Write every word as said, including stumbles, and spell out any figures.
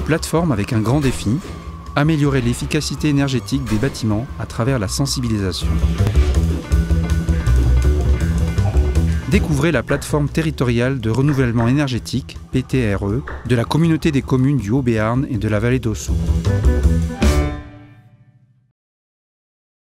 plateforme avec un grand défi, améliorer l'efficacité énergétique des bâtiments à travers la sensibilisation. Découvrez la plateforme territoriale de renouvellement énergétique, P T R E, de la communauté des communes du Haut-Béarn et de la vallée d'Ossau.